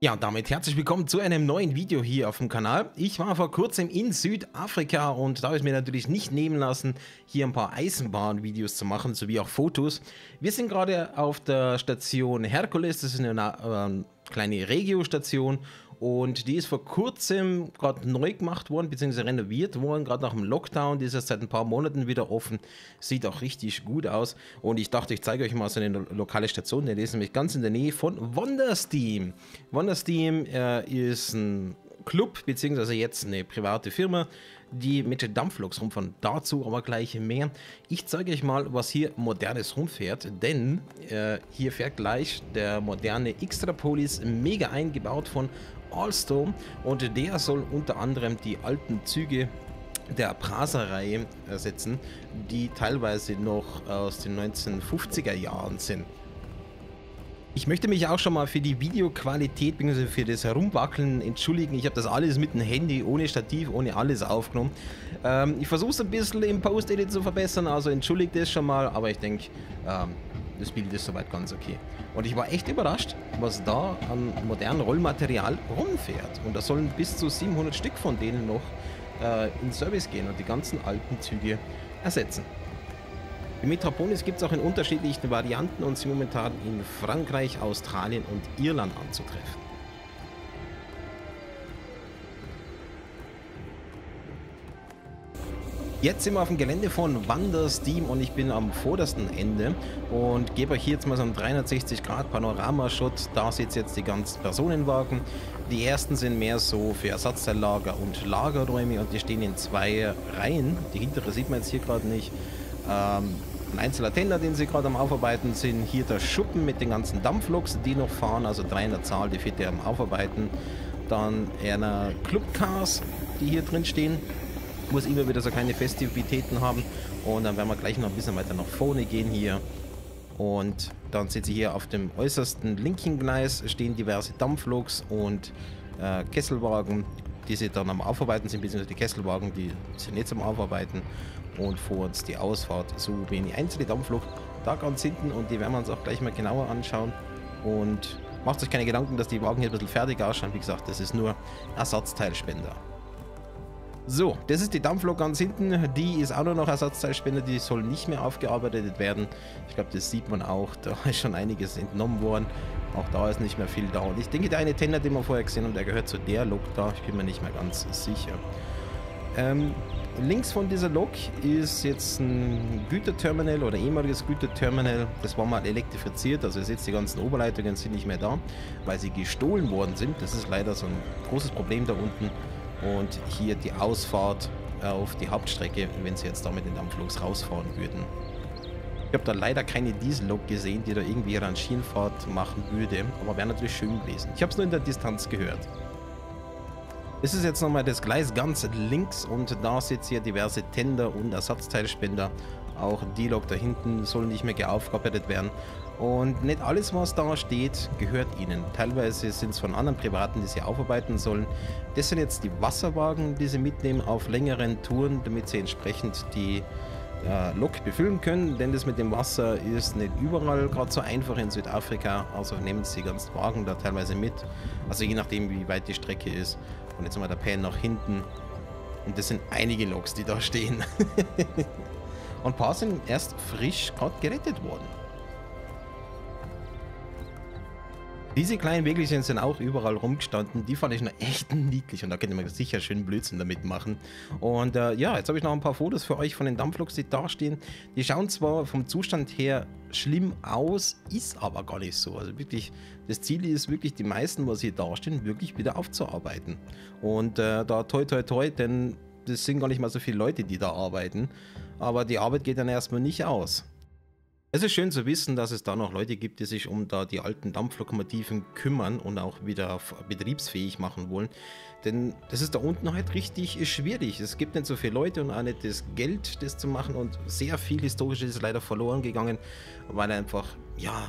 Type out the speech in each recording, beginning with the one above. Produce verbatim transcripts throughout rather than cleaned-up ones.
Ja, und damit herzlich willkommen zu einem neuen Video hier auf dem Kanal. Ich war vor kurzem in Südafrika und da habe ich mir natürlich nicht nehmen lassen, hier ein paar Eisenbahnvideos zu machen, sowie auch Fotos. Wir sind gerade auf der Station Herkules, das ist eine äh, kleine Regiostation und die ist vor kurzem gerade neu gemacht worden, beziehungsweise renoviert worden, gerade nach dem Lockdown. Die ist erst seit ein paar Monaten wieder offen, sieht auch richtig gut aus und ich dachte, ich zeige euch mal so eine lo lokale Station, die ist nämlich ganz in der Nähe von Wondersteam. Wondersteam äh, ist ein Club, beziehungsweise jetzt eine private Firma, die mit Dampfloks rumfahren. Dazu aber gleich mehr. Ich zeige euch mal, was hier modernes rumfährt, denn äh, hier fährt gleich der moderne Xtrapolis, mega eingebaut von Alstom und der soll unter anderem die alten Züge der Prasa-Reihe ersetzen, die teilweise noch aus den neunzehnhundertfünfziger Jahren sind. Ich möchte mich auch schon mal für die Videoqualität bzw. für das Herumwackeln entschuldigen. Ich habe das alles mit dem Handy, ohne Stativ, ohne alles aufgenommen. Ähm, ich versuche es ein bisschen im Post-Edit zu verbessern, also entschuldigt das schon mal, aber ich denke, ähm, das Bild ist soweit ganz okay. Und ich war echt überrascht, was da an modernem Rollmaterial rumfährt. Und da sollen bis zu siebenhundert Stück von denen noch äh, in Service gehen und die ganzen alten Züge ersetzen. Die Metropolis gibt es auch in unterschiedlichen Varianten und sind momentan in Frankreich, Australien und Irland anzutreffen. Jetzt sind wir auf dem Gelände von Wondersteam und ich bin am vordersten Ende und gebe euch hier jetzt mal so einen dreihundertsechzig Grad Panoramashot. Da seht ihr jetzt die ganzen Personenwagen. Die ersten sind mehr so für Ersatzteillager und Lagerräume und die stehen in zwei Reihen. Die hintere sieht man jetzt hier gerade nicht. Ähm, ein einzelner Tender, den sie gerade am Aufarbeiten sind. Hier der Schuppen mit den ganzen Dampfloks, die noch fahren, also drei in der Zahl, die vierte am Aufarbeiten. Dann eine Clubcars, die hier drin stehen. Muss immer wieder so kleine Festivitäten haben. Und dann werden wir gleich noch ein bisschen weiter nach vorne gehen hier. Und dann seht ihr hier auf dem äußersten linken Gleis stehen diverse Dampfloks und äh, Kesselwagen, die sie dann am Aufarbeiten sind, beziehungsweise die Kesselwagen, die sind jetzt am Aufarbeiten. Und vor uns die Ausfahrt so wie eine einzelne Dampflok da ganz hinten und die werden wir uns auch gleich mal genauer anschauen. Und macht euch keine Gedanken, dass die Wagen hier ein bisschen fertig ausschauen. Wie gesagt, das ist nur Ersatzteilspender. So, das ist die Dampflok ganz hinten, die ist auch nur noch Ersatzteilspender, die soll nicht mehr aufgearbeitet werden. Ich glaube, das sieht man auch, da ist schon einiges entnommen worden. Auch da ist nicht mehr viel da. Und ich denke, der eine Tender, den wir vorher gesehen haben, der gehört zu der Lok da, ich bin mir nicht mehr ganz sicher. Ähm, links von dieser Lok ist jetzt ein Güterterminal oder ehemaliges Güterterminal. Das war mal elektrifiziert, also ihr seht, die ganzen Oberleitungen sind nicht mehr da, weil sie gestohlen worden sind. Das ist leider so ein großes Problem da unten. Und hier die Ausfahrt auf die Hauptstrecke, wenn sie jetzt da mit den Dampfloks rausfahren würden. Ich habe da leider keine Diesellok gesehen, die da irgendwie Rangierfahrt machen würde, aber wäre natürlich schön gewesen. Ich habe es nur in der Distanz gehört. Das ist jetzt nochmal das Gleis ganz links und da seht ihr diverse Tender und Ersatzteilspender. Auch die Lok da hinten soll nicht mehr aufgearbeitet werden. Und nicht alles, was da steht, gehört ihnen. Teilweise sind es von anderen Privaten, die sie aufarbeiten sollen. Das sind jetzt die Wasserwagen, die sie mitnehmen auf längeren Touren, damit sie entsprechend die äh, Lok befüllen können. Denn das mit dem Wasser ist nicht überall gerade so einfach in Südafrika. Also nehmen sie die ganzen Wagen da teilweise mit. Also je nachdem, wie weit die Strecke ist. Und jetzt mal der Pan nach hinten. Und das sind einige Loks, die da stehen. Und ein paar sind erst frisch gerade gerettet worden. Diese kleinen Wägelchen sind auch überall rumgestanden. Die fand ich noch echt niedlich und da könnte man sicher schön Blödsinn damit machen. Und äh, ja, jetzt habe ich noch ein paar Fotos für euch von den Dampfloks, die da stehen. Die schauen zwar vom Zustand her schlimm aus, ist aber gar nicht so. Also wirklich, das Ziel ist wirklich, die meisten, was hier da stehen, wirklich wieder aufzuarbeiten. Und äh, da toi toi toi, denn das sind gar nicht mal so viele Leute, die da arbeiten. Aber die Arbeit geht dann erstmal nicht aus. Es ist schön zu wissen, dass es da noch Leute gibt, die sich um da die alten Dampflokomotiven kümmern und auch wieder betriebsfähig machen wollen. Denn das ist da unten halt richtig schwierig. Es gibt nicht so viele Leute und auch nicht das Geld, das zu machen. Und sehr viel Historisches ist leider verloren gegangen, weil einfach, ja,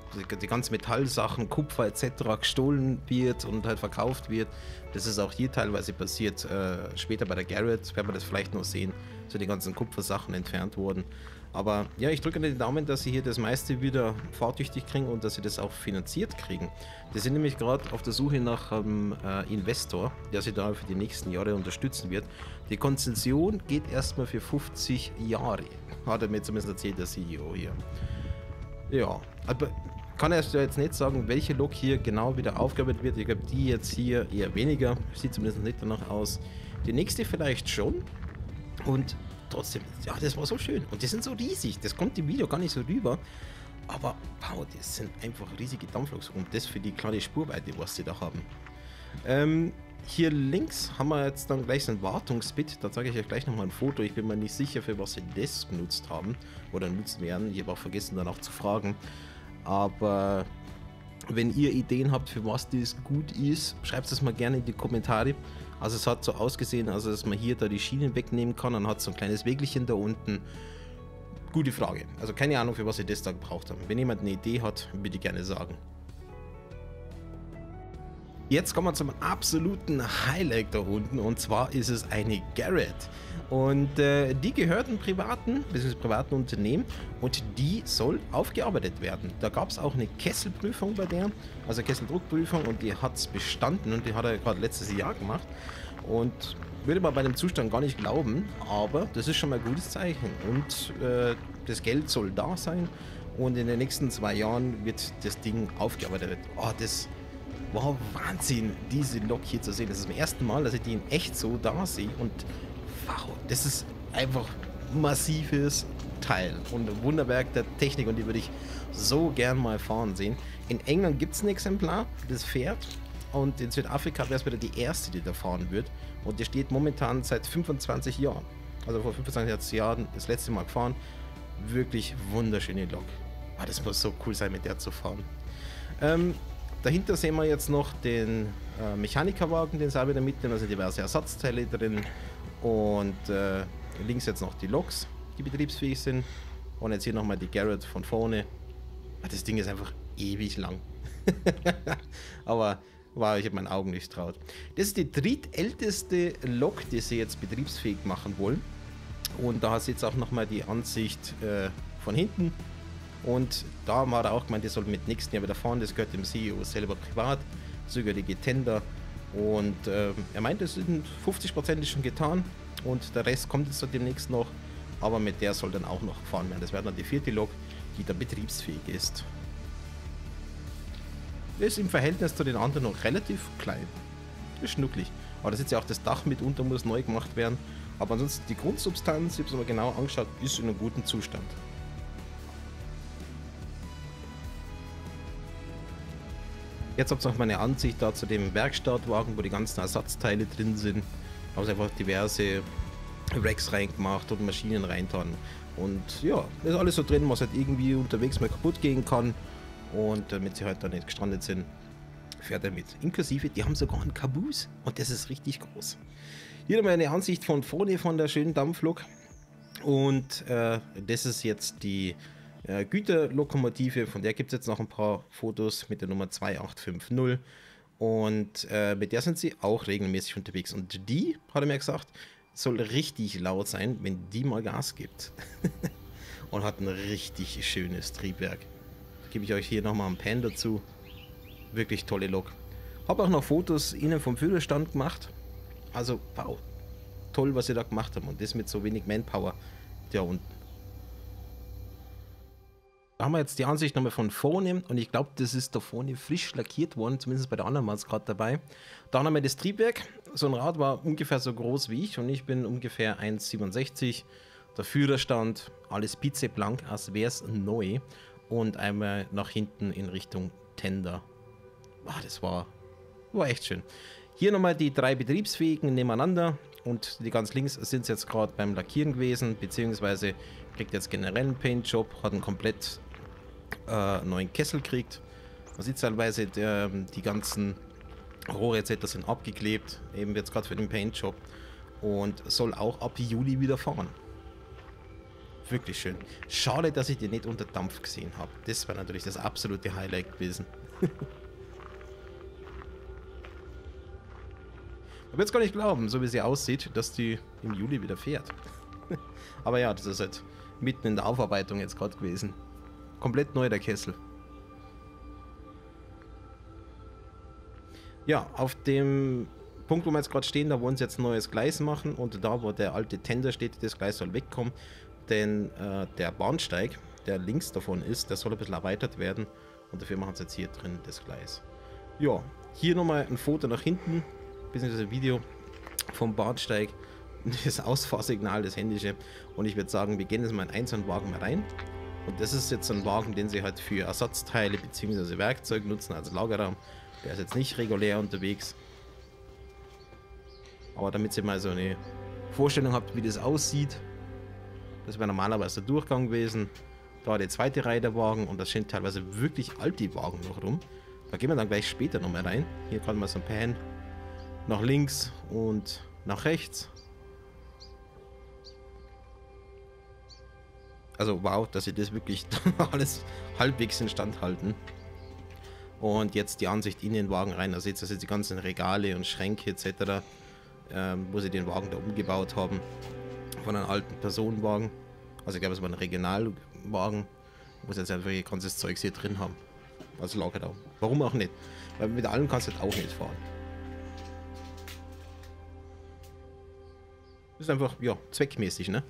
die, die ganzen Metallsachen, Kupfer et cetera gestohlen wird und halt verkauft wird. Das ist auch hier teilweise passiert. Äh, später bei der Garrett werden wir das vielleicht noch sehen, so die ganzen Kupfersachen entfernt wurden. Aber ja, ich drücke den Daumen, dass sie hier das meiste wieder fahrtüchtig kriegen und dass sie das auch finanziert kriegen. Die sind nämlich gerade auf der Suche nach einem äh, Investor, der sie da für die nächsten Jahre unterstützen wird. Die Konzession geht erstmal für fünfzig Jahre, hat er mir zumindest erzählt, der C E O hier. Ja, aber kann er jetzt nicht sagen, welche Lok hier genau wieder aufgearbeitet wird. Ich glaube, die jetzt hier eher weniger, sieht zumindest nicht danach aus. Die nächste vielleicht schon und trotzdem, ja, das war so schön. Und die sind so riesig. Das kommt im Video gar nicht so rüber. Aber, wow, das sind einfach riesige Dampfloks. Und das für die kleine Spurweite, was sie da haben. Ähm, hier links haben wir jetzt dann gleich so ein Wartungsbit. Da zeige ich euch gleich nochmal ein Foto. Ich bin mir nicht sicher, für was sie das genutzt haben. Oder nutzen werden. Ich habe auch vergessen, danach zu fragen. Aber wenn ihr Ideen habt, für was das gut ist, schreibt es mal gerne in die Kommentare. Also es hat so ausgesehen, also dass man hier da die Schienen wegnehmen kann. Dann hat es so ein kleines Wägelchen da unten. Gute Frage. Also keine Ahnung, für was sie das da gebraucht haben. Wenn jemand eine Idee hat, bitte gerne sagen. Jetzt kommen wir zum absoluten Highlight da unten. Und zwar ist es eine Garrett. Und äh, die gehört einem privaten, bzw. privaten Unternehmen. Und die soll aufgearbeitet werden. Da gab es auch eine Kesselprüfung bei der. Also Kesseldruckprüfung. Und die hat es bestanden. Und die hat er gerade letztes Jahr gemacht. Und würde man bei dem Zustand gar nicht glauben. Aber das ist schon mal ein gutes Zeichen. Und äh, das Geld soll da sein. Und in den nächsten zwei Jahren wird das Ding aufgearbeitet. Oh, das war Wahnsinn, diese Lok hier zu sehen. Das ist das erste Mal, dass ich die in echt so da sehe. Und wow, das ist einfach ein massives Teil und ein Wunderwerk der Technik. Und die würde ich so gern mal fahren sehen. In England gibt es ein Exemplar, das fährt. Und in Südafrika wäre es wieder die erste, die da fahren wird. Und die steht momentan seit fünfundzwanzig Jahren. Also vor fünfundzwanzig Jahren das letzte Mal gefahren. Wirklich wunderschöne Lok. Ah, das muss so cool sein, mit der zu fahren. Ähm, dahinter sehen wir jetzt noch den äh, Mechanikerwagen, den sie auch wieder mitnehmen. Also diverse Ersatzteile drin. Und äh, links jetzt noch die Loks, die betriebsfähig sind. Und jetzt hier nochmal die Garrett von vorne. Ah, das Ding ist einfach ewig lang. Aber wow, ich habe meinen Augen nicht traut. Das ist die drittälteste Lok, die sie jetzt betriebsfähig machen wollen. Und da hast du jetzt auch nochmal die Ansicht äh, von hinten. Und da hat er auch gemeint, die soll mit nächsten Jahr wieder fahren. Das gehört dem C E O selber privat. Sogar die Tender. Und äh, er meint, es sind fünfzig Prozent schon getan. Und der Rest kommt jetzt so demnächst noch. Aber mit der soll dann auch noch gefahren werden. Das wäre dann die vierte Lok, die dann betriebsfähig ist. Das ist im Verhältnis zu den anderen noch relativ klein. Das ist schnucklig. Aber da ist ja auch das Dach mitunter, muss neu gemacht werden. Aber ansonsten die Grundsubstanz, ich habe es mal genau angeschaut, ist in einem guten Zustand. Jetzt habt ihr noch meine Ansicht da zu dem Werkstattwagen, wo die ganzen Ersatzteile drin sind. Da haben sie einfach diverse Racks reingemacht und Maschinen reintan. Und ja, ist alles so drin, was halt irgendwie unterwegs mal kaputt gehen kann. Und damit sie halt da nicht gestrandet sind, fährt er mit. Inklusive, die haben sogar einen Caboose und das ist richtig groß. Hier nochmal eine Ansicht von vorne von der schönen Dampflok. Und äh, das ist jetzt die äh, Güterlokomotive, von der gibt es jetzt noch ein paar Fotos mit der Nummer zwei acht fünf null. Und äh, mit der sind sie auch regelmäßig unterwegs. Und die, hat er mir gesagt, soll richtig laut sein, wenn die mal Gas gibt. Und hat ein richtig schönes Triebwerk. Gebe ich euch hier nochmal ein Pan dazu. Wirklich tolle Lok. Habe auch noch Fotos innen vom Führerstand gemacht. Also, wow. Toll, was sie da gemacht haben. Und das mit so wenig Manpower da unten. Da haben wir jetzt die Ansicht nochmal von vorne. Und ich glaube, das ist da vorne frisch lackiert worden. Zumindest bei der anderen war es gerade dabei. Da haben wir das Triebwerk. So ein Rad war ungefähr so groß wie ich. Und ich bin ungefähr eins Komma siebenundsechzig. Der Führerstand, alles pizzeblank, als wäre es neu. Und einmal nach hinten in Richtung Tender. Ah, das war, war echt schön. Hier nochmal die drei betriebsfähigen nebeneinander. Und die ganz links sind jetzt gerade beim Lackieren gewesen. Beziehungsweise kriegt jetzt generell einen Paintjob. Hat einen komplett äh, neuen Kessel gekriegt. Man sieht teilweise, der, die ganzen Rohre et cetera sind abgeklebt. Eben jetzt gerade für den Paintjob. Und soll auch ab Juli wieder fahren. wirklich schön. Schade, dass ich die nicht unter Dampf gesehen habe. Das war natürlich das absolute Highlight gewesen. Ich würde es gar nicht glauben, so wie sie aussieht, dass die im Juli wieder fährt. Aber ja, das ist halt mitten in der Aufarbeitung jetzt gerade gewesen. Komplett neu der Kessel. Ja, auf dem Punkt, wo wir jetzt gerade stehen, da wollen sie jetzt ein neues Gleis machen. Und da, wo der alte Tender steht, das Gleis soll wegkommen. Denn äh, der Bahnsteig, der links davon ist, der soll ein bisschen erweitert werden. Und dafür machen sie jetzt hier drin das Gleis. Ja, hier nochmal ein Foto nach hinten. Beziehungsweise ein Video vom Bahnsteig, das Ausfahrsignal, das händische. Und ich würde sagen, wir gehen jetzt mal in einen so einen Wagen mal rein. Und das ist jetzt ein Wagen, den sie halt für Ersatzteile bzw. Werkzeug nutzen als Lagerraum. Der ist jetzt nicht regulär unterwegs. Aber damit ihr mal so eine Vorstellung habt, wie das aussieht. Das wäre normalerweise der Durchgang gewesen. Da die zweite Reihe der Wagen und das sind teilweise wirklich alte Wagen noch rum. Da gehen wir dann gleich später nochmal rein. Hier kann man so ein Pan nach links und nach rechts. Also wow, dass sie das wirklich alles halbwegs instand halten. Und jetzt die Ansicht in den Wagen rein. Da seht ihr jetzt die ganzen Regale und Schränke et cetera, ähm, wo sie den Wagen da umgebaut haben. Von einem alten Personenwagen. Also ich glaube, es war ein Regionalwagen, wo sie jetzt einfach ihr ganzes Zeugs hier drin haben. Als Lagerraum. Warum auch nicht? Weil mit allem kannst du halt auch nicht fahren. Das ist einfach, ja, zweckmäßig, ne?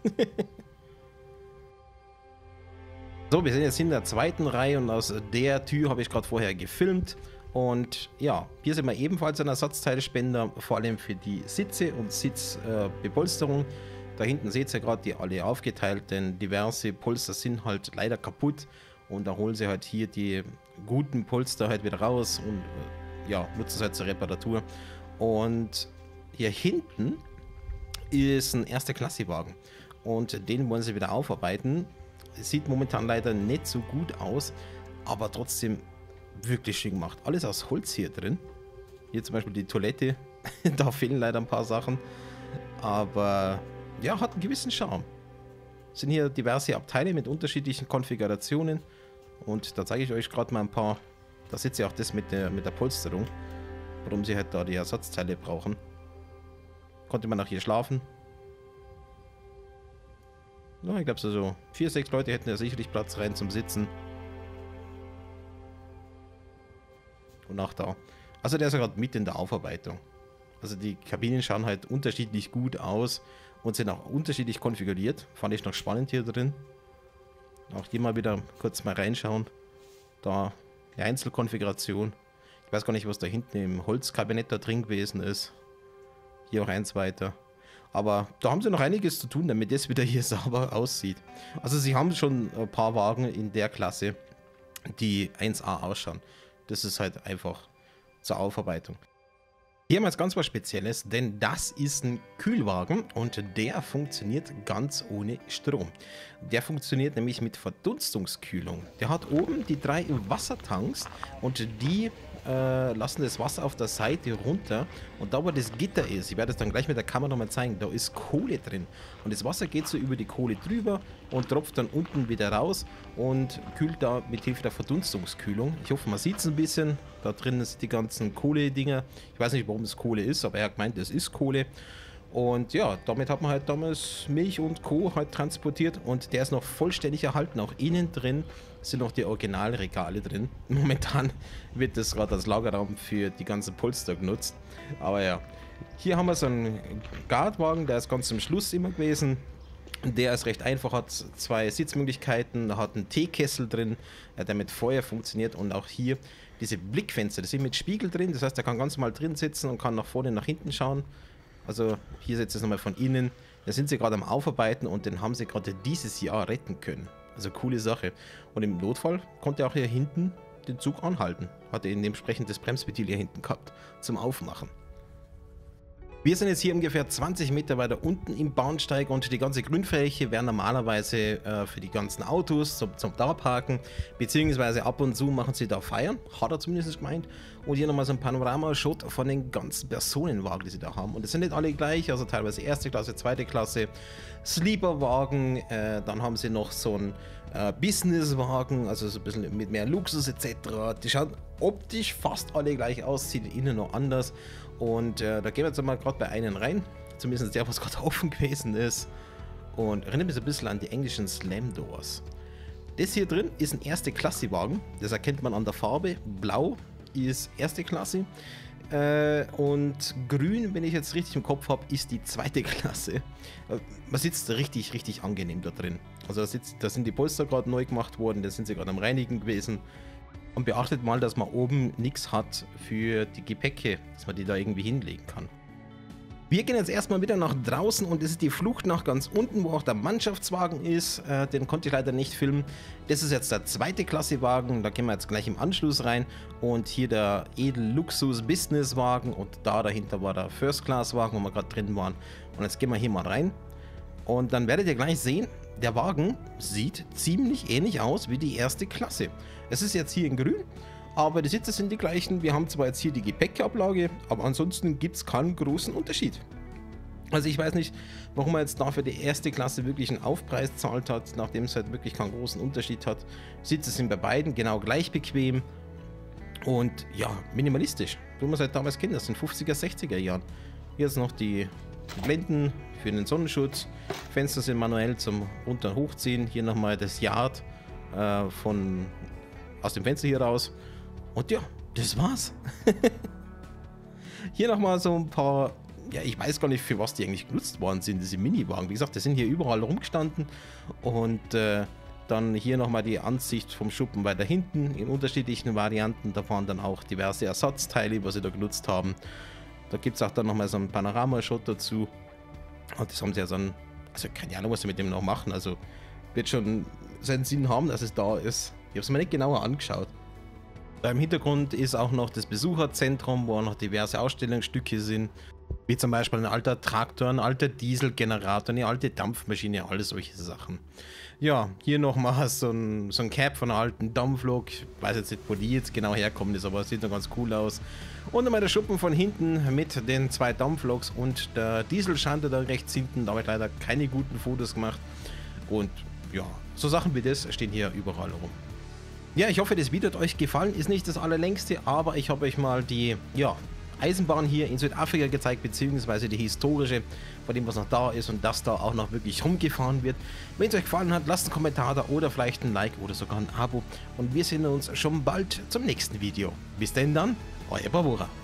So, wir sind jetzt in der zweiten Reihe und aus der Tür habe ich gerade vorher gefilmt. Und ja, hier sind wir ebenfalls ein Ersatzteilspender, vor allem für die Sitze und Sitzbepolsterung. Äh, da hinten seht ihr gerade die alle aufgeteilt, denn diverse Polster sind halt leider kaputt. Und da holen sie halt hier die guten Polster halt wieder raus und äh, ja, nutzen es halt zur Reparatur. Und hier hinten ist ein erster Klasse-Wagen und den wollen sie wieder aufarbeiten. Sieht momentan leider nicht so gut aus, aber trotzdem wirklich schön gemacht. Alles aus Holz hier drin. Hier zum Beispiel die Toilette, da fehlen leider ein paar Sachen, aber ja, hat einen gewissen Charme. Es sind hier diverse Abteile mit unterschiedlichen Konfigurationen und da zeige ich euch gerade mal ein paar. Da seht ihr auch das mit der, mit der Polsterung, warum sie halt da die Ersatzteile brauchen. Konnte man auch hier schlafen. Ja, ich glaube so vier, sechs Leute hätten ja sicherlich Platz rein zum Sitzen. Und auch da. Also der ist ja gerade mit in der Aufarbeitung. Also die Kabinen schauen halt unterschiedlich gut aus und sind auch unterschiedlich konfiguriert. Fand ich noch spannend hier drin. Auch hier mal wieder kurz mal reinschauen. Da die Einzelkonfiguration. Ich weiß gar nicht, was da hinten im Holzkabinett da drin gewesen ist. Hier auch eins weiter. Aber da haben sie noch einiges zu tun, damit das wieder hier sauber aussieht. Also sie haben schon ein paar Wagen in der Klasse, die eins A ausschauen. Das ist halt einfach zur Aufarbeitung. Hier haben wir jetzt ganz was Spezielles, denn das ist ein Kühlwagen und der funktioniert ganz ohne Strom. Der funktioniert nämlich mit Verdunstungskühlung. Der hat oben die drei Wassertanks und die äh, lassen das Wasser auf der Seite runter. Und da, wo das Gitter ist, ich werde es dann gleich mit der Kamera nochmal zeigen, da ist Kohle drin. Und das Wasser geht so über die Kohle drüber und tropft dann unten wieder raus und kühlt da mit Hilfe der Verdunstungskühlung. Ich hoffe, man sieht es ein bisschen. Da drin sind die ganzen Kohle-Dinger. Ich weiß nicht, warum es Kohle ist, aber er hat gemeint, es ist Kohle. Und ja, damit hat man halt damals Milch und Co. halt transportiert und der ist noch vollständig erhalten. Auch innen drin sind noch die Originalregale drin. Momentan wird das gerade als Lagerraum für die ganzen Polster genutzt. Aber ja, hier haben wir so einen Guardwagen, der ist ganz zum Schluss immer gewesen. Der ist recht einfach, hat zwei Sitzmöglichkeiten, hat einen Teekessel drin, der mit Feuer funktioniert und auch hier diese Blickfenster, das sind mit Spiegel drin, das heißt, er kann ganz normal drin sitzen und kann nach vorne, nach hinten schauen. Also hier seht ihr es nochmal von innen, da sind sie gerade am Aufarbeiten und den haben sie gerade dieses Jahr retten können. Also coole Sache. Und im Notfall konnte er auch hier hinten den Zug anhalten. Hatte ihn dementsprechend das Bremsventil hier hinten gehabt zum Aufmachen. Wir sind jetzt hier ungefähr zwanzig Meter weiter unten im Bahnsteig und die ganze Grünfläche wäre normalerweise äh, für die ganzen Autos zum, zum Darparken, beziehungsweise ab und zu machen sie da feiern, hat er zumindest gemeint. Und hier nochmal so ein Panorama-Shot von den ganzen Personenwagen, die sie da haben. Und das sind nicht alle gleich, also teilweise erste Klasse, zweite Klasse, Sleeperwagen, äh, dann haben sie noch so einen äh, Businesswagen, also so ein bisschen mit mehr Luxus et cetera. Die schauen optisch fast alle gleich aus, sieht innen noch anders. Und äh, da gehen wir jetzt mal gerade bei einem rein, zumindest der, was gerade offen gewesen ist. Und erinnert mich so ein bisschen an die englischen Slam Doors. Das hier drin ist ein erste Klasse Wagen, das erkennt man an der Farbe. Blau ist erste Klasse äh, und grün, wenn ich jetzt richtig im Kopf habe, ist die zweite Klasse. Man sitzt richtig, richtig angenehm da drin. Also da, sitzt, da sind die Polster gerade neu gemacht worden, da sind sie gerade am Reinigen gewesen. Und beachtet mal, dass man oben nichts hat für die Gepäcke, dass man die da irgendwie hinlegen kann. Wir gehen jetzt erstmal wieder nach draußen und das ist die Flucht nach ganz unten, wo auch der Mannschaftswagen ist. Äh, den konnte ich leider nicht filmen. Das ist jetzt der zweite Klasse Wagen, da gehen wir jetzt gleich im Anschluss rein. Und hier der Edel-Luxus-Business-Wagen und da dahinter war der First-Class-Wagen, wo wir gerade drin waren. Und jetzt gehen wir hier mal rein. Und dann werdet ihr gleich sehen, der Wagen sieht ziemlich ähnlich aus wie die erste Klasse. Es ist jetzt hier in grün, aber die Sitze sind die gleichen. Wir haben zwar jetzt hier die Gepäckablage, aber ansonsten gibt es keinen großen Unterschied. Also ich weiß nicht, warum man jetzt dafür die erste Klasse wirklich einen Aufpreis zahlt hat, nachdem es halt wirklich keinen großen Unterschied hat. Sitze sind bei beiden genau gleich bequem und ja, minimalistisch. Wie man seit damals kennt, das sind fünfziger, sechziger Jahren. Hier ist noch die Blenden für den Sonnenschutz. Fenster sind manuell zum runter und hochziehen. Hier nochmal das Yard äh, von, aus dem Fenster hier raus. Und ja, das war's. Hier nochmal so ein paar, ja, ich weiß gar nicht, für was die eigentlich genutzt worden sind, diese Miniwagen. Wie gesagt, die sind hier überall rumgestanden. Und äh, dann hier nochmal die Ansicht vom Schuppen weiter hinten in unterschiedlichen Varianten. Da waren dann auch diverse Ersatzteile, was sie da genutzt haben. Da gibt es auch dann nochmal so einen Panorama-Shot dazu. Und das haben sie ja dann, also keine Ahnung, was sie mit dem noch machen. Also wird schon seinen Sinn haben, dass es da ist. Ich habe es mir nicht genauer angeschaut. Da im Hintergrund ist auch noch das Besucherzentrum, wo auch noch diverse Ausstellungsstücke sind. Wie zum Beispiel ein alter Traktor, ein alter Dieselgenerator, eine alte Dampfmaschine, alles solche Sachen. Ja, hier nochmal so ein, so ein Cap von einer alten Dampflok. Ich weiß jetzt nicht, wo die jetzt genau herkommen ist, aber es sieht noch ganz cool aus. Und nochmal der Schuppen von hinten mit den zwei Dampfloks und der Dieselschande da rechts hinten. Da habe ich leider keine guten Fotos gemacht. Und ja, so Sachen wie das stehen hier überall rum. Ja, ich hoffe, das Video hat euch gefallen. Ist nicht das allerlängste, aber ich habe euch mal die, ja, Eisenbahn hier in Südafrika gezeigt, beziehungsweise die historische, von dem was noch da ist und dass da auch noch wirklich rumgefahren wird. Wenn es euch gefallen hat, lasst einen Kommentar da oder vielleicht ein Like oder sogar ein Abo und wir sehen uns schon bald zum nächsten Video. Bis denn dann, euer Bravura.